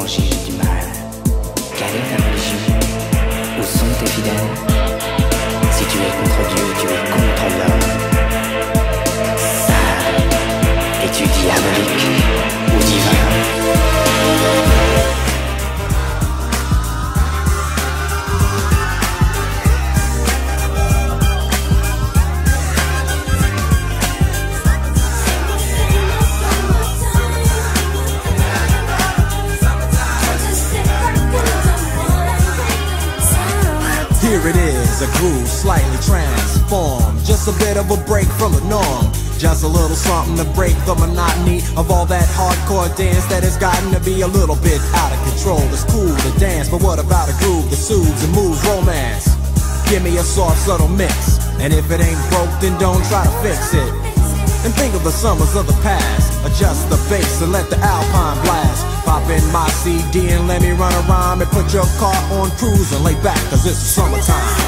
l'étranger, j'ai du mal. Quelle est ta religion? Où sont tes fidèles? Si tu es contre Dieu, tu es contre l'homme. Sale, es-tu diabolique ou divin? Here it is, a groove slightly transformed. Just a bit of a break from the norm. Just a little something to break the monotony of all that hardcore dance that has gotten to be a little bit out of control. It's cool to dance, but what about a groove that soothes and moves romance? Give me a soft, subtle mix, and if it ain't broke, then don't try to fix it. And think of the summers of the past. Adjust the bass and let the Alpine blast. Pop in my CD and let me run a rhyme and put your car on cruise and lay back, cause it's summertime.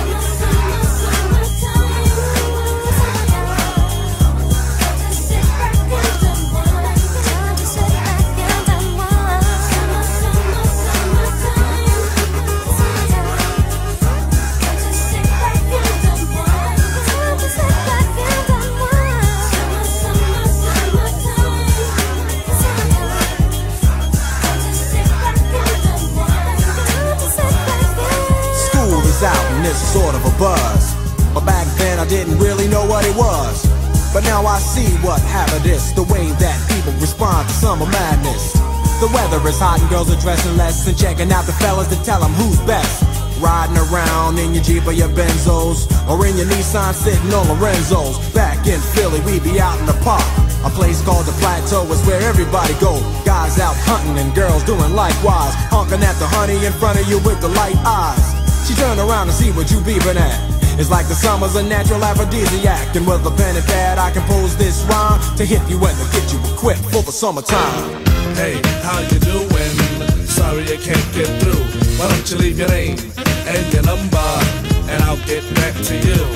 Out and it's sort of a buzz, but back then I didn't really know what it was. But now I see what happened is the way that people respond to summer madness. The weather is hot and girls are dressing less and checking out the fellas to tell them who's best. Riding around in your Jeep or your Benzos, or in your Nissan sitting on Lorenzo's. Back in Philly we be out in the park. A place called the Plateau is where everybody go. Guys out hunting and girls doing likewise, honking at the honey in front of you with the light eyes. She turn around and see what you beeping at. It's like the summer's a natural aphrodisiac, and with a pen and pad I compose this rhyme to hit you and to get you equipped for the summertime. Hey, how you doing? Sorry I can't get through. Why don't you leave your name and your number, and I'll get back to you.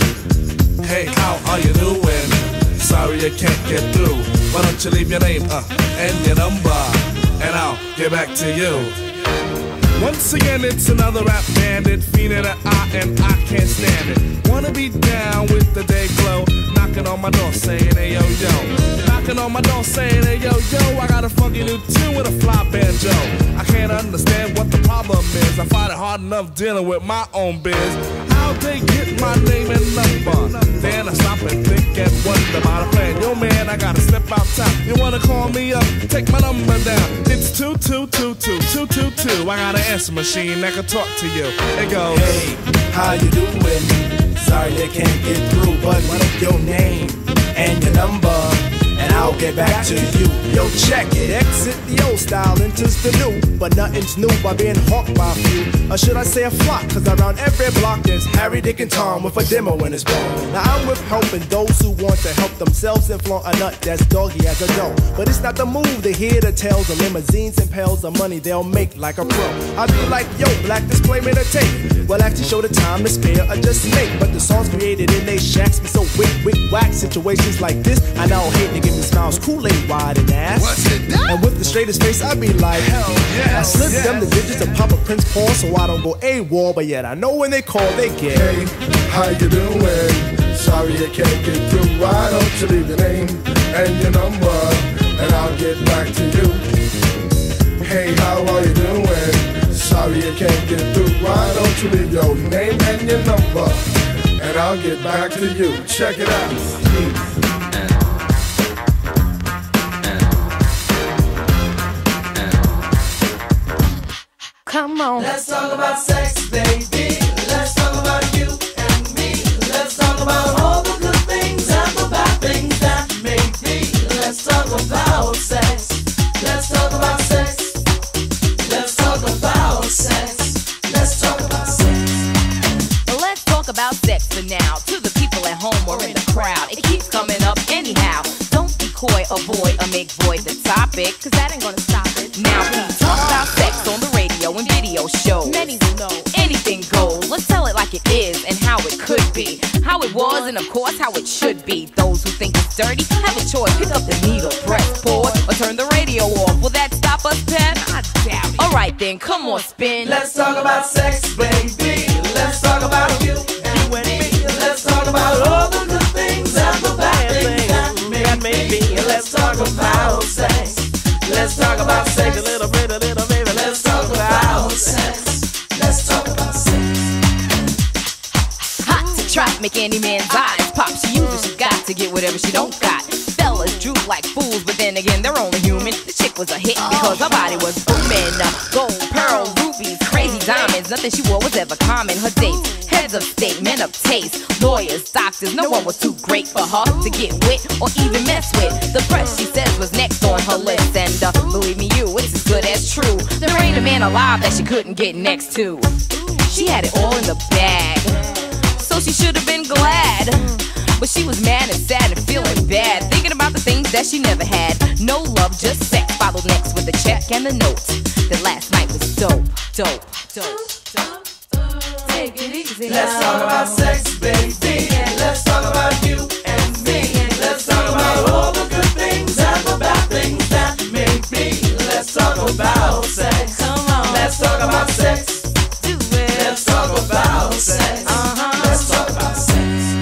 Hey, how are you doing? Sorry I can't get through. Why don't you leave your name and your number, and I'll get back to you. Once again, it's another rap bandit, fiending an eye, and I can't stand it. Wanna be down with the day glow, knocking on my door saying, hey yo yo. Knocking on my door saying, hey yo yo, I got a funky new tune with a fly banjo. I can't understand what the problem is. I find it hard enough dealing with my own biz. How'd they get my name and number? Then I stop and think and wonder about a plan. Yo man, I gotta step outside. You wanna call me up? Take my number down. It's 2222222. I got an answer machine that can talk to you. It goes, hey, how you doing? Sorry I can't get through, but what's your name and your number, and I'll get back to you. Yo, check it. Exit the old style, enters the new, but nothing's new by being hawked by a few. Or should I say a flock, cause around every block there's Harry, Dick, and Tom with a demo in his bone. Now I'm with helping those who want to help themselves and flaunt a nut that's doggy as a dough. But it's not the move to hear the tales of limousines and pails of money they'll make like a pro. I be like, yo, black display made a tape. Well, actually show the time to spare or just make. But the songs created in they shacks be so wick, whack. Situations like this, I now hate to give me smiles, Kool-Aid wide and ass. what's it that? And with the straightest face, I be like, hell yeah. I slip them the digits of Papa Prince Paul so I don't go AWOL, but yet I know when they call, they get. Hey, how you doing? Sorry I can't get through. Why don't you leave your name and your number, and I'll get back to you. Hey, how are you doing? Sorry I can't get through. Why don't you leave your name and your number, and I'll get back to you. Check it out. Come on. Let's talk about sex, baby. Let's talk about you and me. Let's talk about all the good things and the bad things that may be. Let's talk about sex. Let's talk about sex. Let's talk about sex. Let's talk about sex. Let's talk about sex for now. To the people at home or in the crowd, it keeps coming up anyhow. Don't be coy, avoid, or make void the topic, cause that ain't gonna stop it. Now please talk about sex on the radio and video shows. Many will know anything goes. Let's tell it like it is and how it could be, how it was and of course how it should be. Those who think it's dirty have a choice. Pick up the needle, press pause, or turn the radio off. Will that stop us, Pep? I doubt it. Alright then, come on, spin. Let's talk about sex, baby. Let's talk about you and me. Let's talk about all the good things and the bad things that may be. Let's talk about sex. Let's talk about sex. A little baby. Let's talk about sex. Let's talk about sex. Hot to trap, make any man's eyes pop. She uses what she got to get whatever she don't got. Fellas droop like fools, but then again, they're only human. The chick was a hit because her body was booming. Gold, pearl, rubies, crazy diamonds. Nothing she wore was ever common. Her dates, heads of state, men of taste, lawyers, doctors. No one was too great for her to get with or even mess with. The press, she says, was next on her list. And believe me, it's as good as true. There ain't a man alive that she couldn't get next to. She had it all in the bag, so she should have been glad. But she was mad and sad and feeling bad, thinking about the things that she never had. No love, just sex. Followed next with the check and the note. That last night was dope. Take it easy. Let's talk about sex, baby. Let's talk about you and me. Let's talk about all the good things and the bad things that may be. Let's talk about sex. Come on. Let's talk about sex. Do it. Let's talk about sex. Let's talk about sex.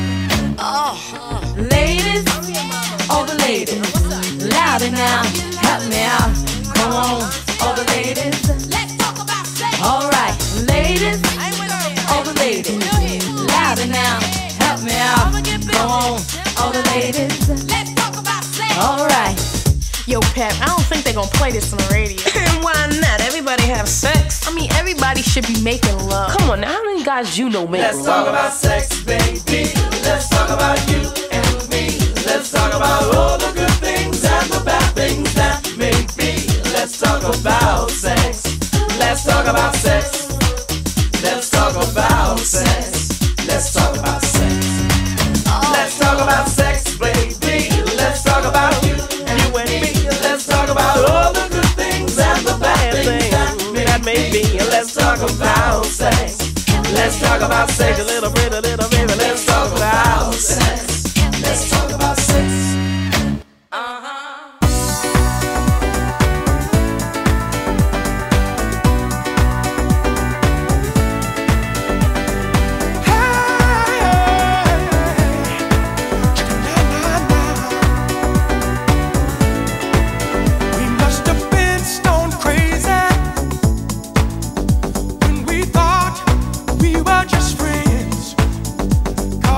Ladies, all the ladies, louder now, help me out. Come on, all the ladies, let's talk about sex. Alright, ladies, all the ladies, louder now, help me out. Come on, all the ladies, let's talk about sex. Alright. Yo, Pep, I don't think they're gonna play this on the radio. Why not? Everybody have sex. I mean, everybody should be making love. Come on now, how many guys you know make Let's love? talk about sex, baby. Let's talk about you and me. Let's talk about all the good things and the bad things that may be. Let's talk about sex. Let's talk about sex. Let's talk about sex. Let's talk about sex. Let's talk about sex, baby. Let's talk about you and me. Let's talk about all the good things and the bad things that may be. Let's talk about sex. Let's talk about sex. A little baby. Let's talk about sex. Let's talk about sex. We must have been stone crazy when we thought we were just friends.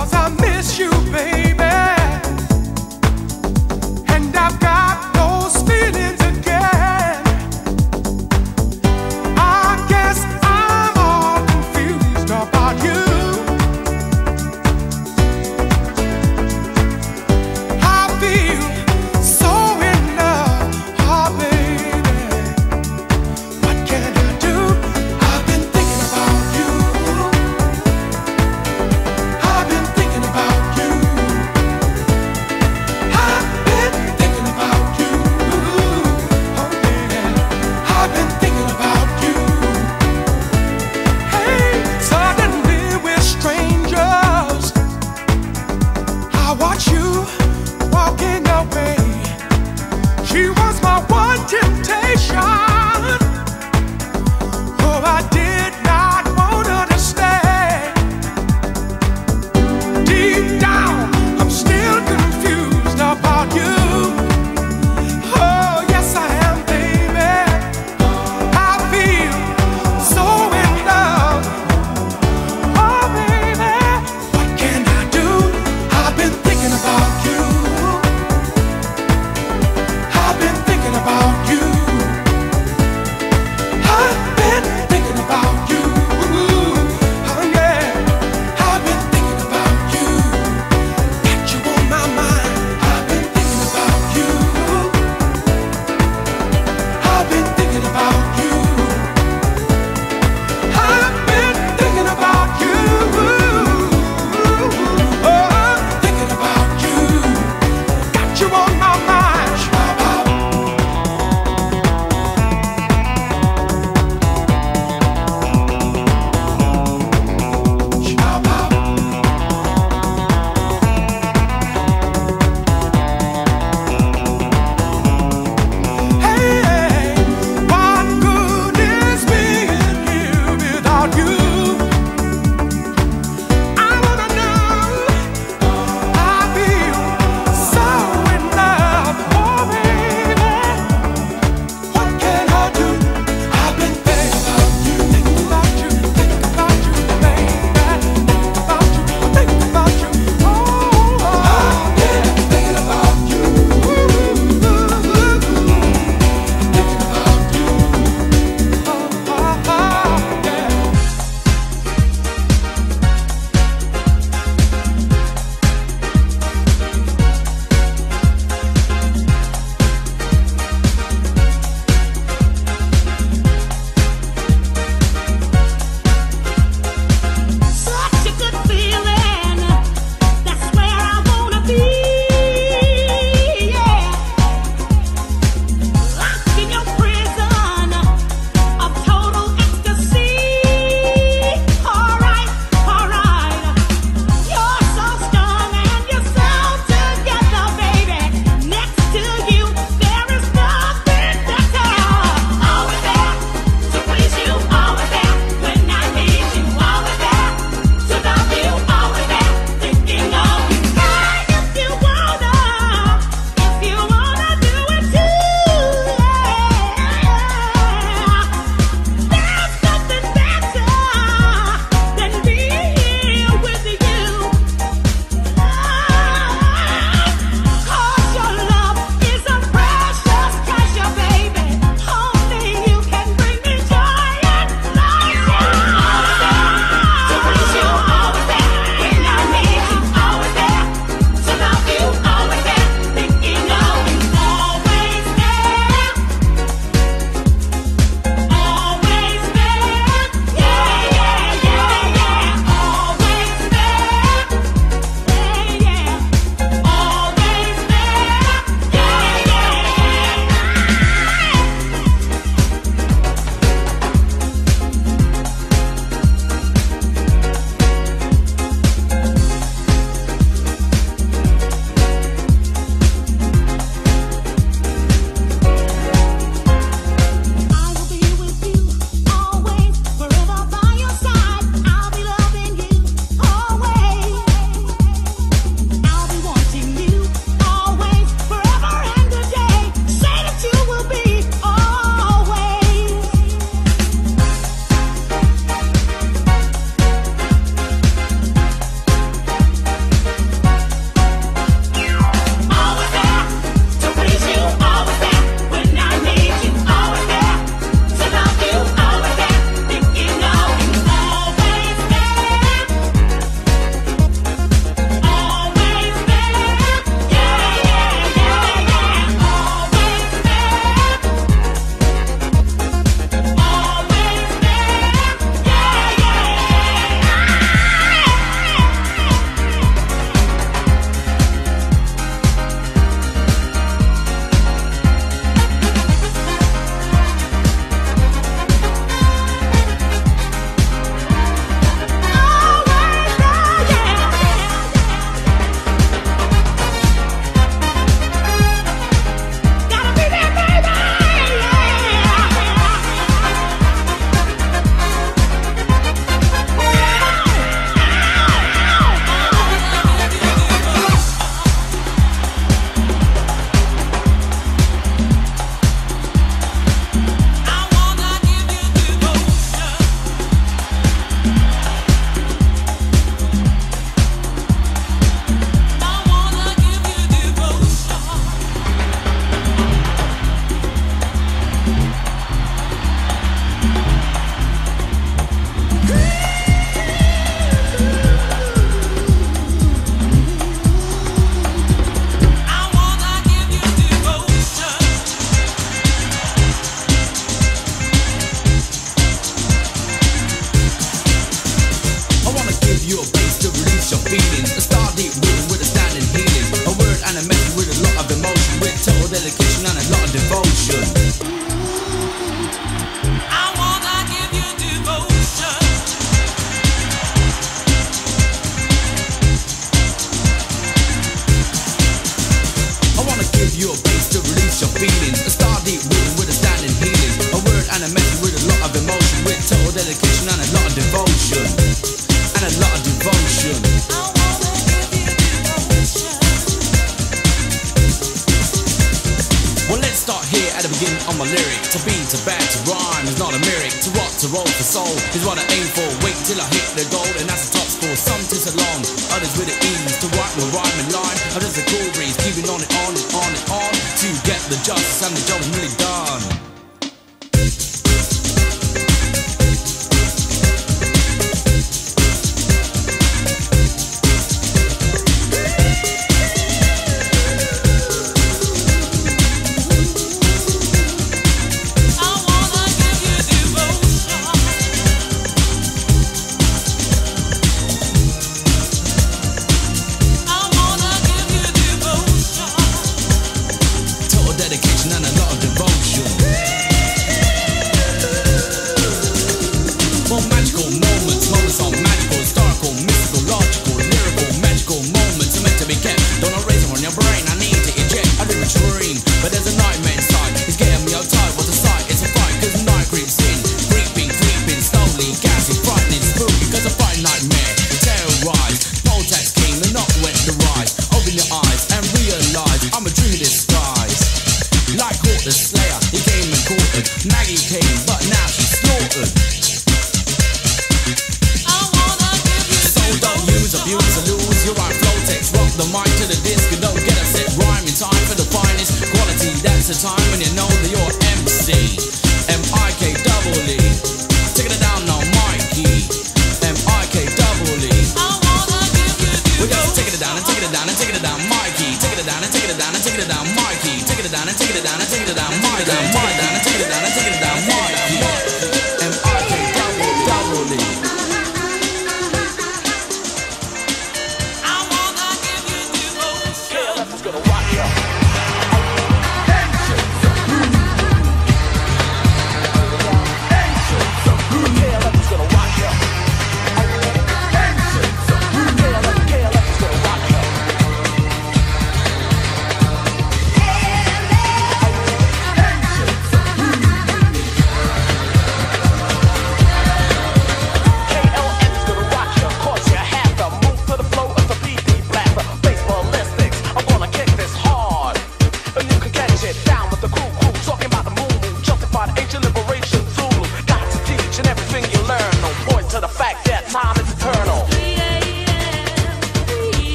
devotion. I wanna give you devotion. I wanna give you a place to release your feelings. A star deep rhythm with a standing healing. A word and a message with a lot of emotion. With total dedication and a lot of devotion. And a lot of devotion. Well, let's start here at the beginning of my lyric. To be, to bad, to rhyme is not a lyric. To rock, to roll for soul is what I aim for. Wait till I hit the goal and that's the top score. Some tis along, others with the ease. To write will rhyme in line, others a cool breeze. Keeping on and on and on and on to get the justice and the job is really done.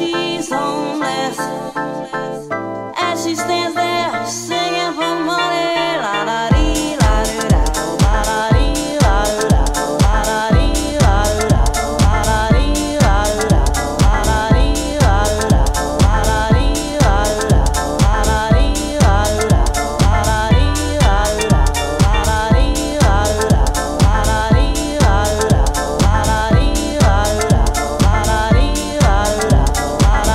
she's homeless. As she stands there singing for money, la da dee la do da, la da dee la do da, la da dee la do da, la da dee la do da, la da dee la do da, la da dee la do da, la da dee la do da, la da dee la do da, la da dee la do da, la da dee la do da, la da dee la do da, la da dee la do da, la da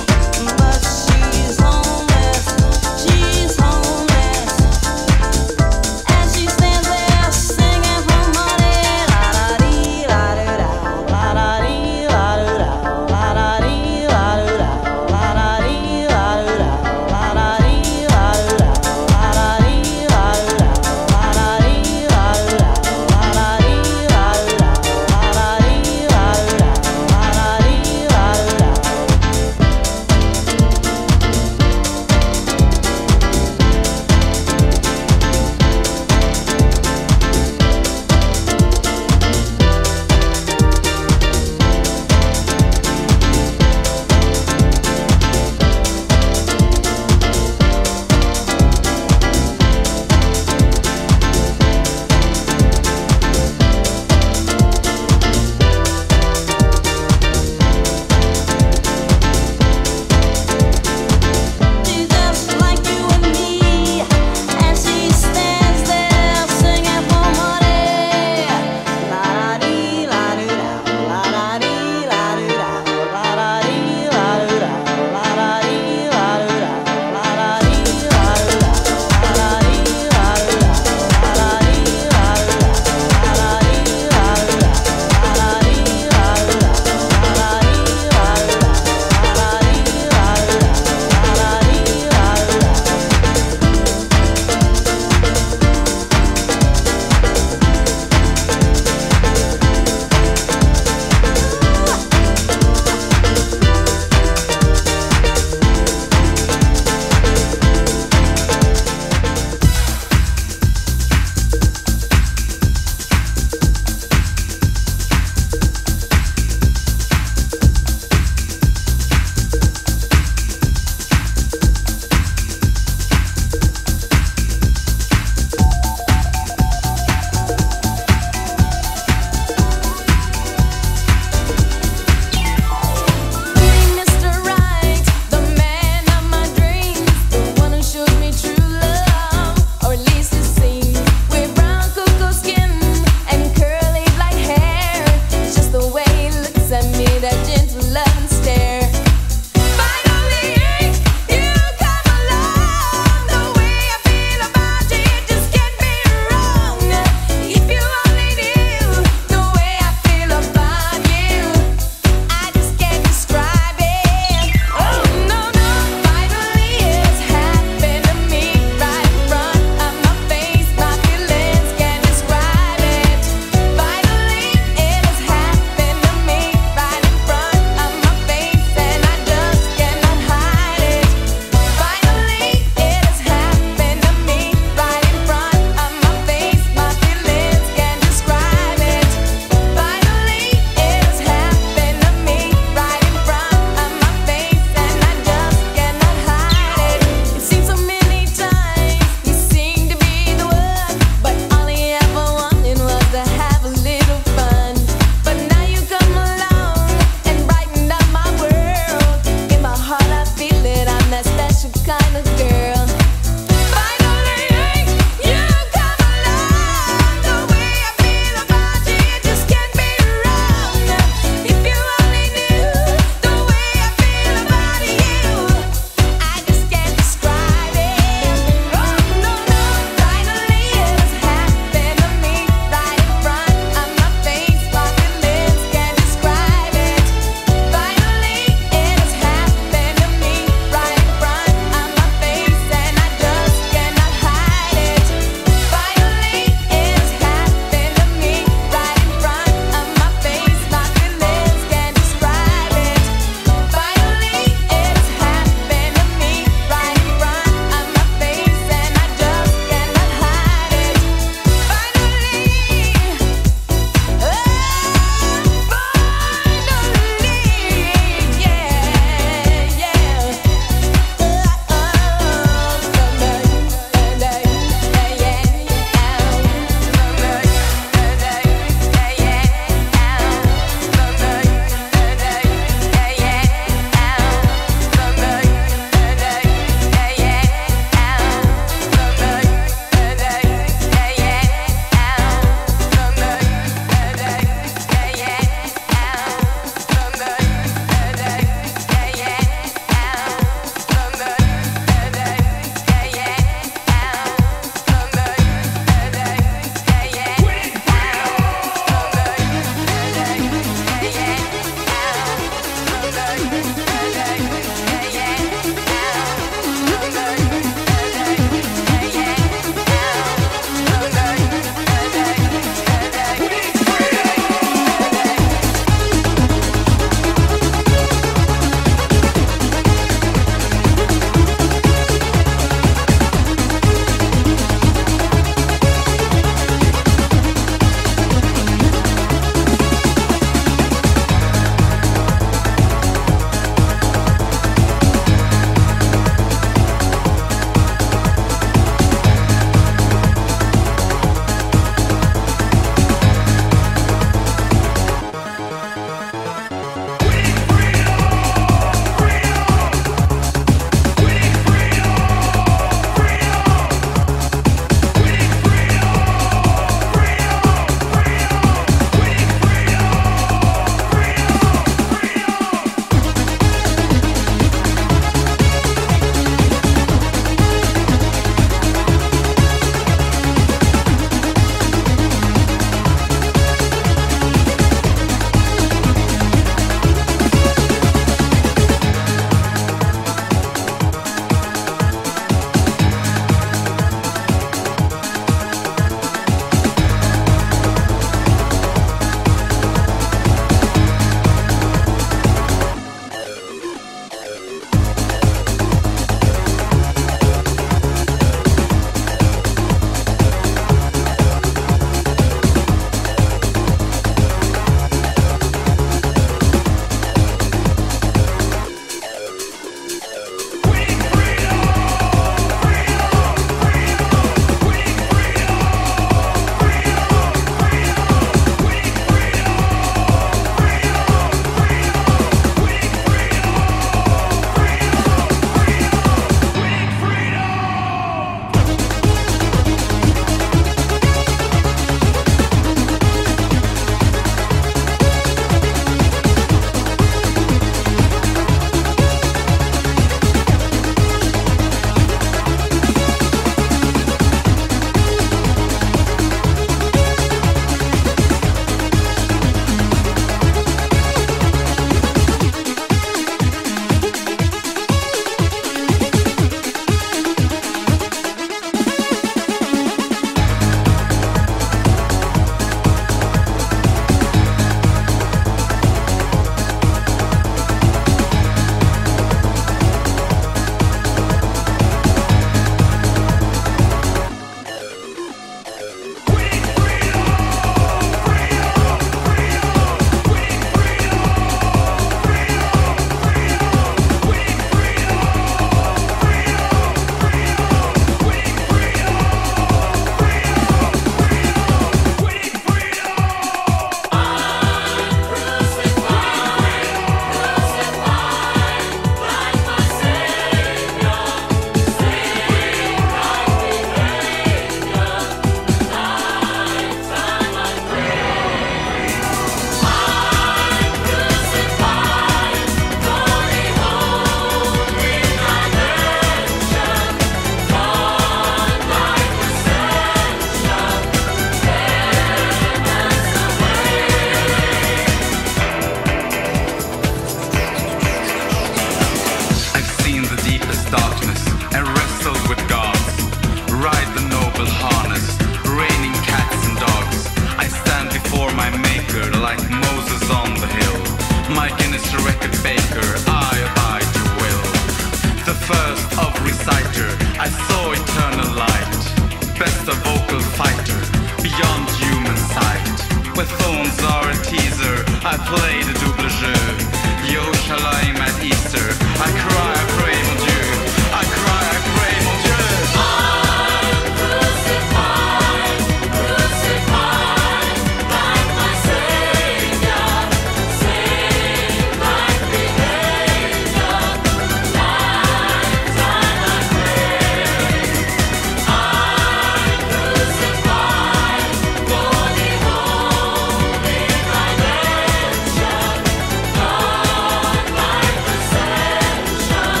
darkness and wrestle with gods. Ride the noble harness, raining cats and dogs. I stand before my maker like Moses on the hill. My Guinness record baker, I abide your will. The first of reciter, I saw eternal light. Best a vocal fighter, beyond human sight. Where thorns are a teaser, I play the double jeu. Yerushalayim at Easter, I cry, I pray, mon Dieu. I cry, I pray, mon Dieu. I'm crucified, crucified, like my Savior, same like behavior, lifetime I pray. I'm crucified for the holy redemption, God-like ascension,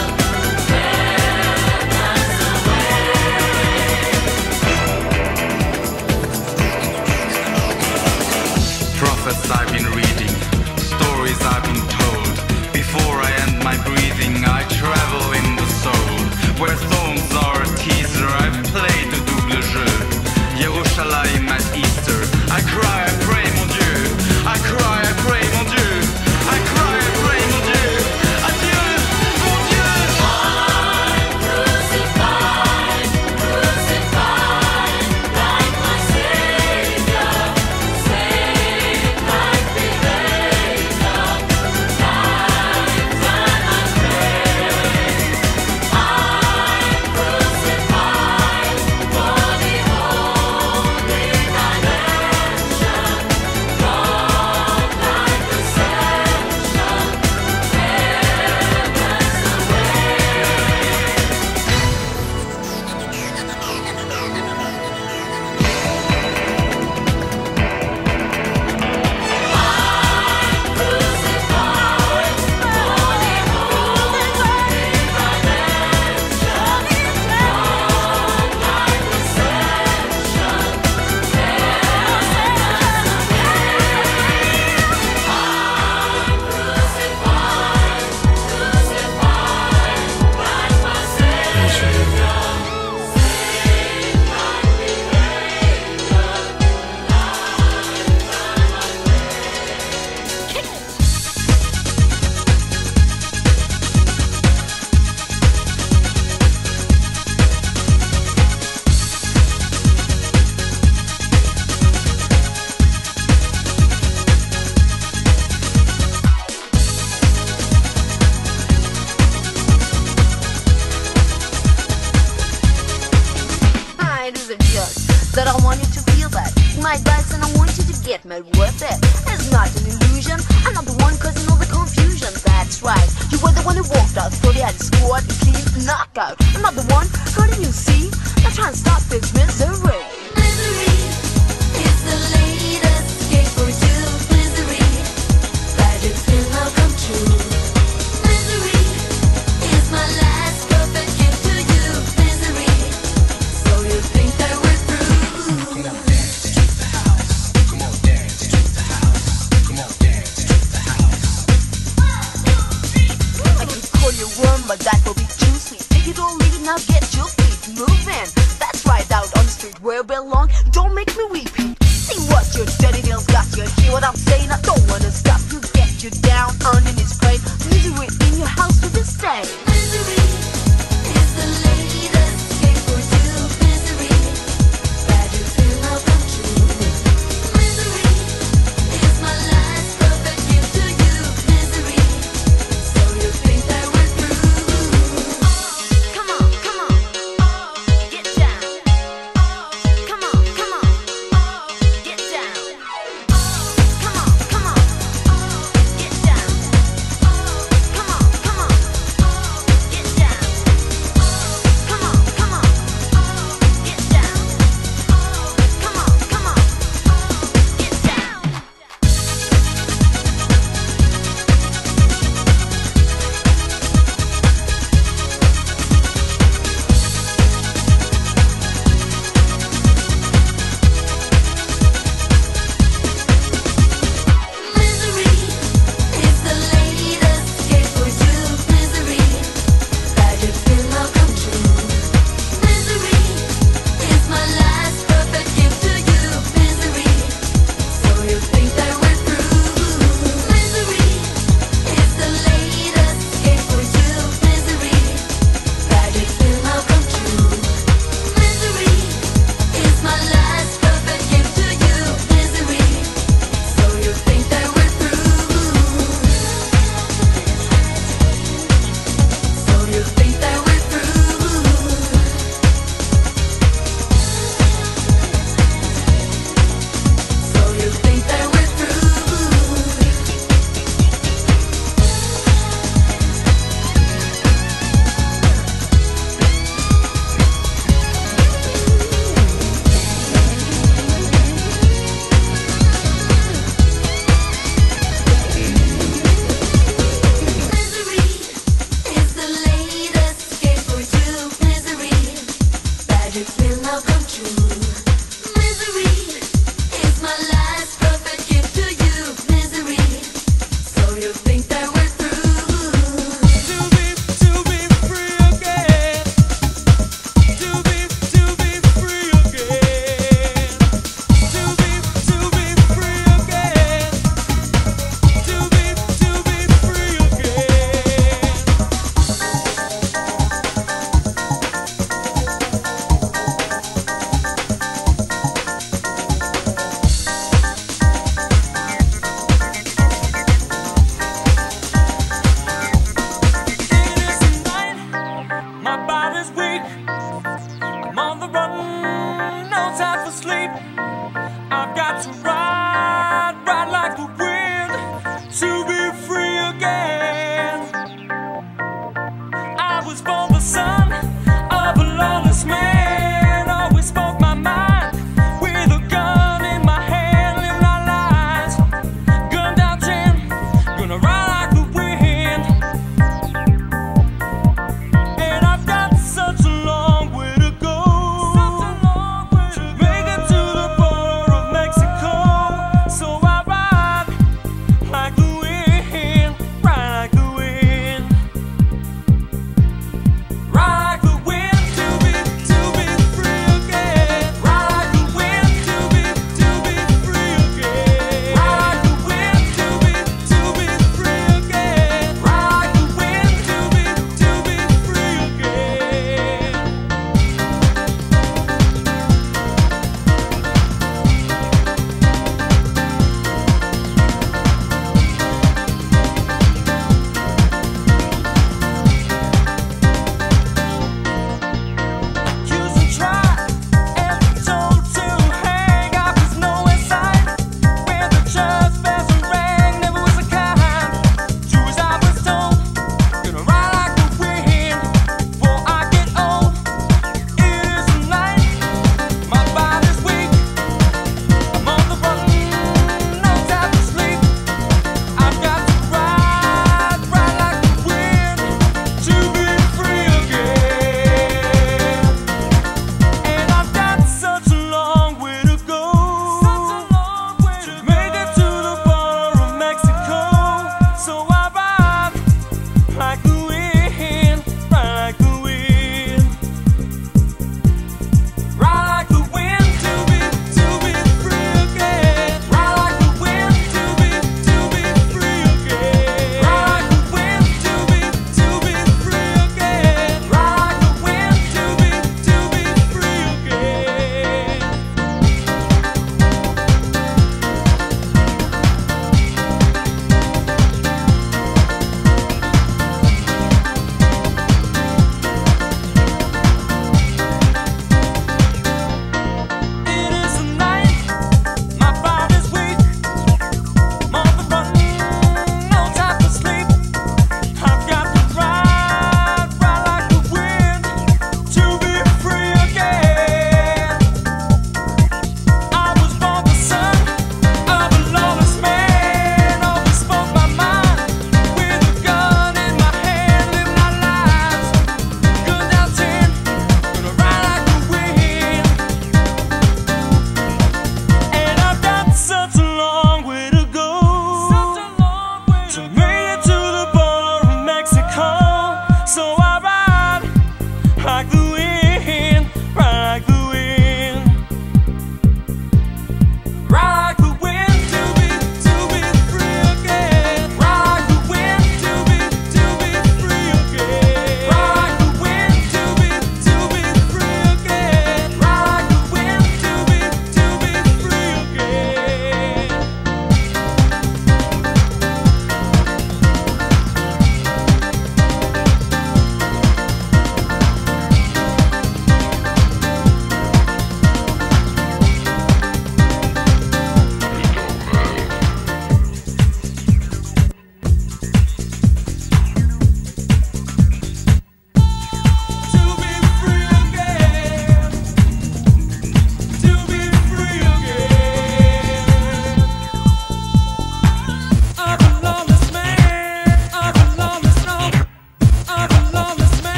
Prophets I've been reading, stories I've been told. Before I end my breathing, I travel in the soul. Where thorns are a teaser, I've played the double jeu. Yerushalayim at Easter, I cry, I pray, mon Dieu. I cry, I pray, mon Dieu. I cry, I pray, mon Dieu. Adieu, mon Dieu. I'm crucified, crucified, like my Savior, same like behavior, lifetime I pray. I'm crucified for the holy redemption, God-like ascension, It isn't just that I want you to feel that my advice and I want you to get mad with it. It's not an illusion, I'm not the one causing all the confusion. That's right, you were the one who walked out, thought you had a squad, a clean knockout. I'm not the one hurting you, see? Now try and stop this misery. misery is the latest escape for you. Misery, that it's still now come true. Misery is my last perfect gift to you. Misery, so you think that we're through. I could call you warm, but that will be too sweet. Take it or leave it, now get your feet moving. That's right, out on the street where I belong. Don't make me weep. See what your dirty girls got you. Hear what I'm saying? I don't wanna stop you. Get you down underneath pain. Misery in your house with the same. Misery is the latest escape for you. Misery, that it's still now come true. Misery is my last perfect gift to you. Misery, so you think that we're through. Come on, get down. Come on, was born the son of a lawless man. Always spoke my mind with a gun in my hand. Live my lives, gunned out 10, gonna ride like the wind. And I've got such a long way to go to make it to the border of Mexico. So I ride like the wind, ride like the wind, ride like the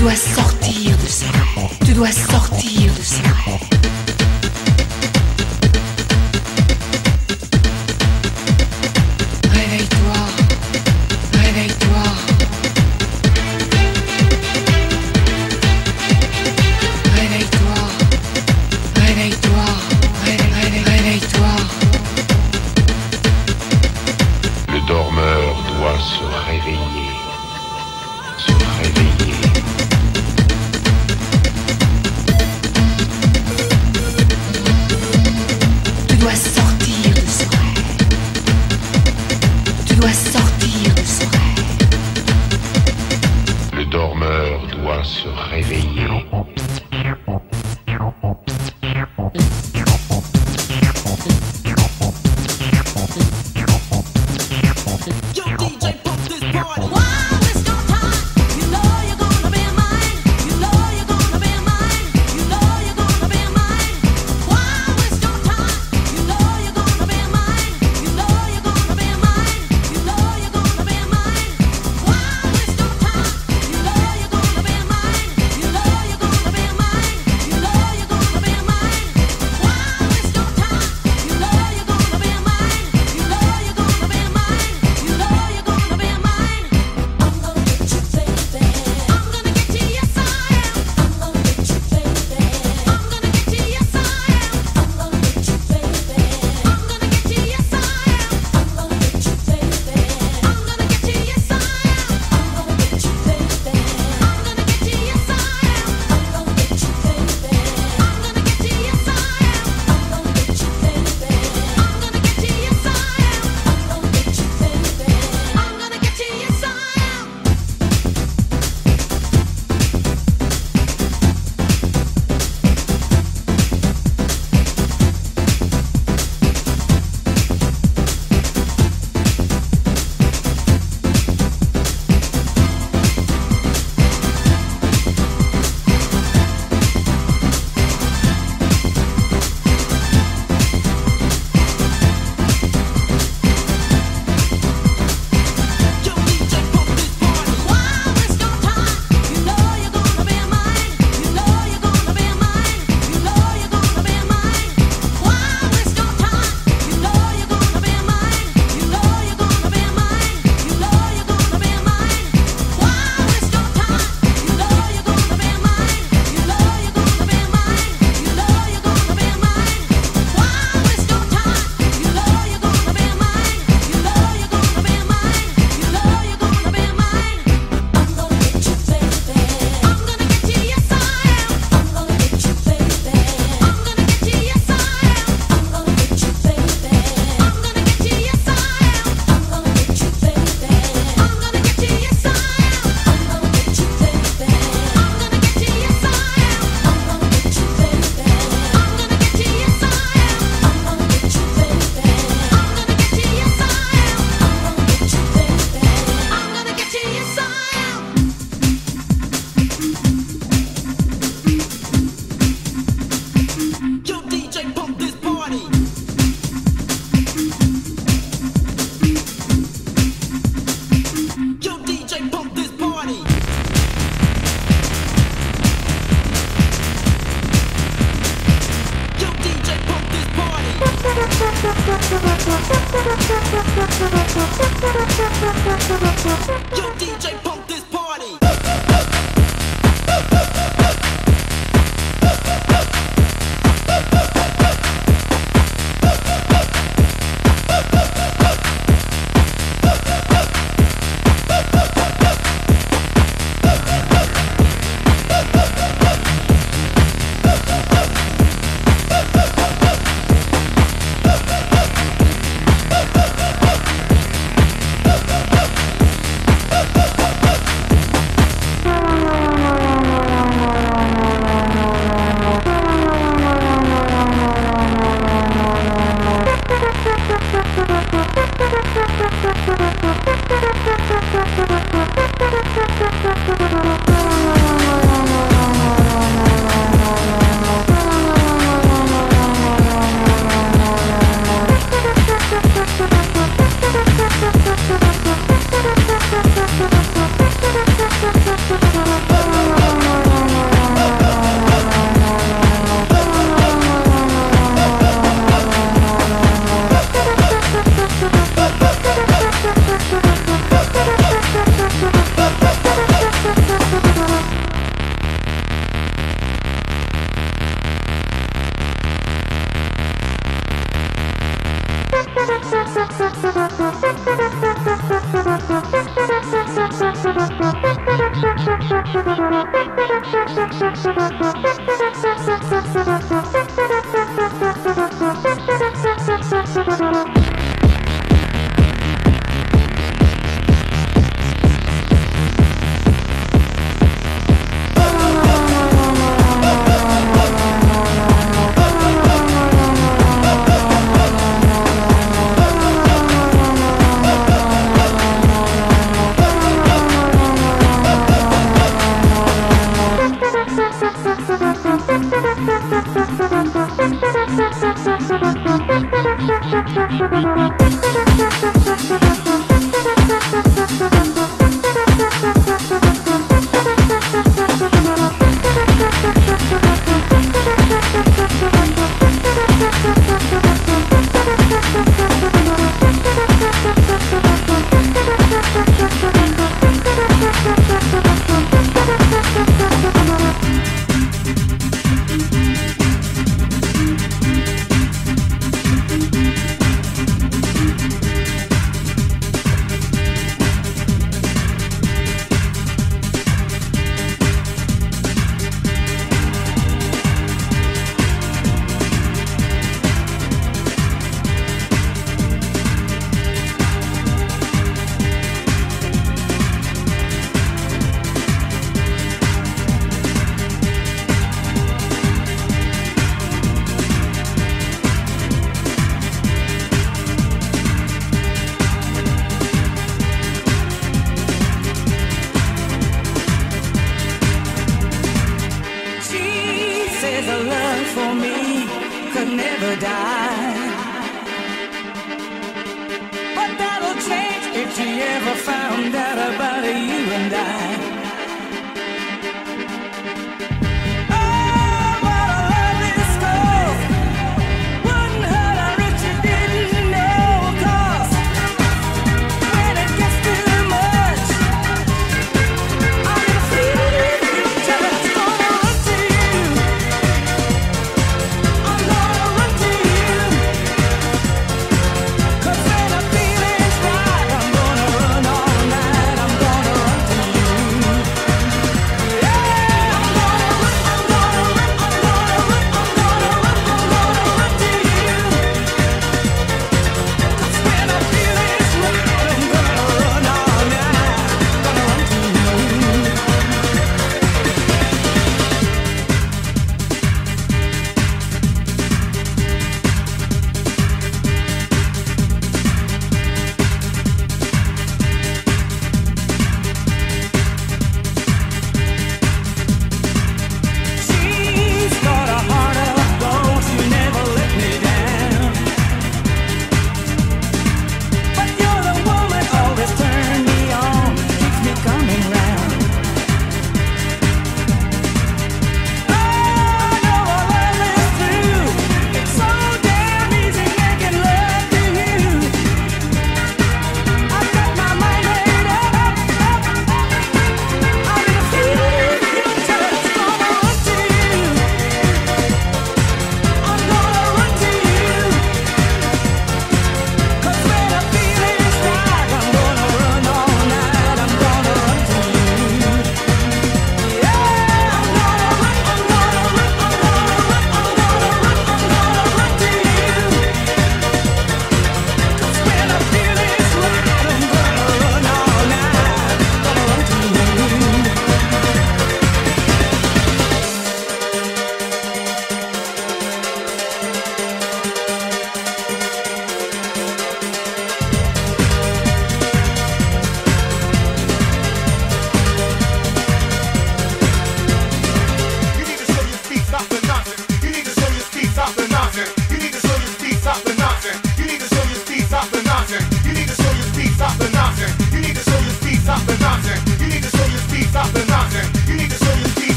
dois sortir de ces rêves. Tu dois sortir de ces rêves. Réveille-toi, réveille-toi. Réveille-toi, réveille-toi, réveille-toi. Le dormeur doit se réveiller, se réveiller. Tu dois sortir de ce rêve. Tu dois sortir de ce rêve. Le dormeur doit se réveiller.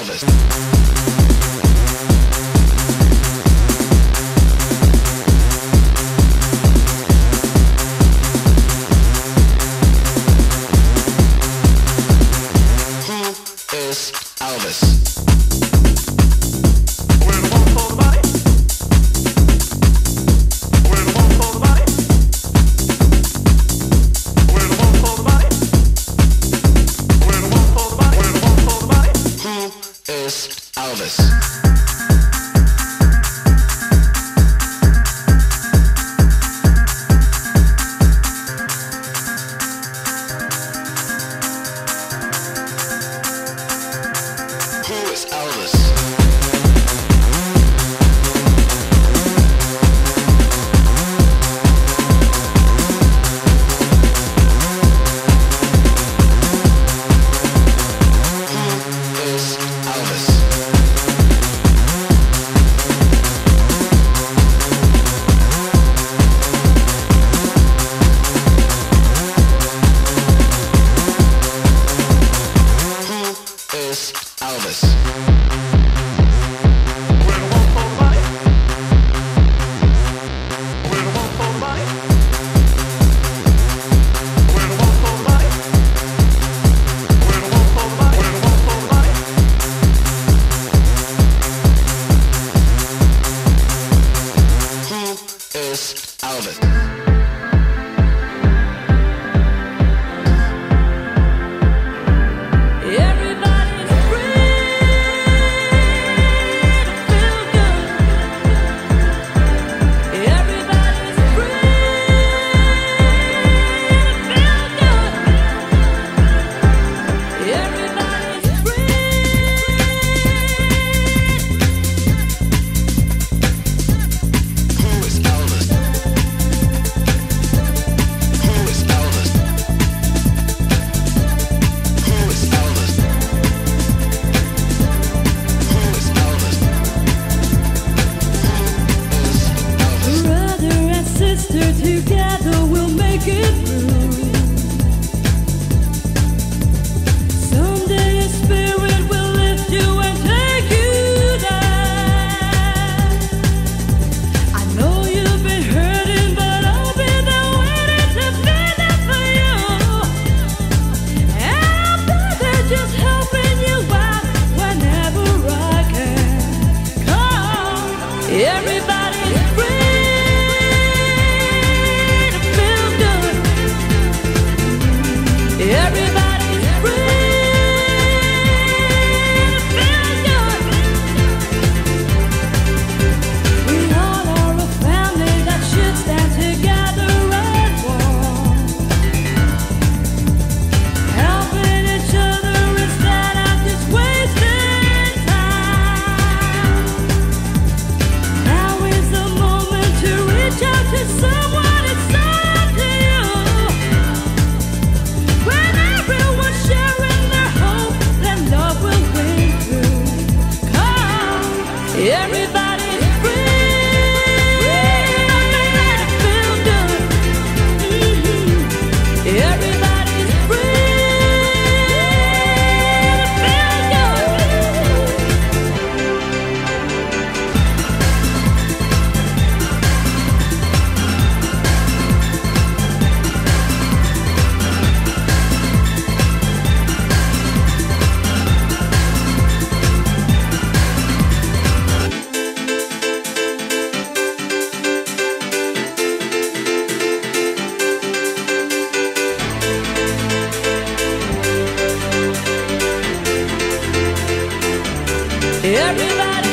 Everybody